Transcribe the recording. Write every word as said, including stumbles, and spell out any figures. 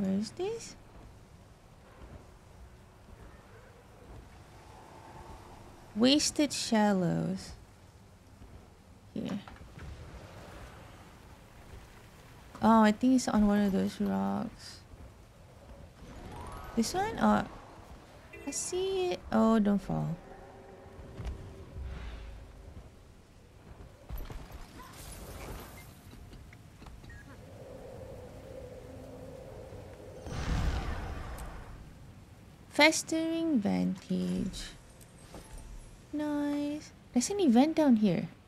Where is this? Wasted Shallows. Here. Oh, I think it's on one of those rocks. This one? Oh, I see it. Oh, don't fall. Festering Vantage. Nice. There's an event down here.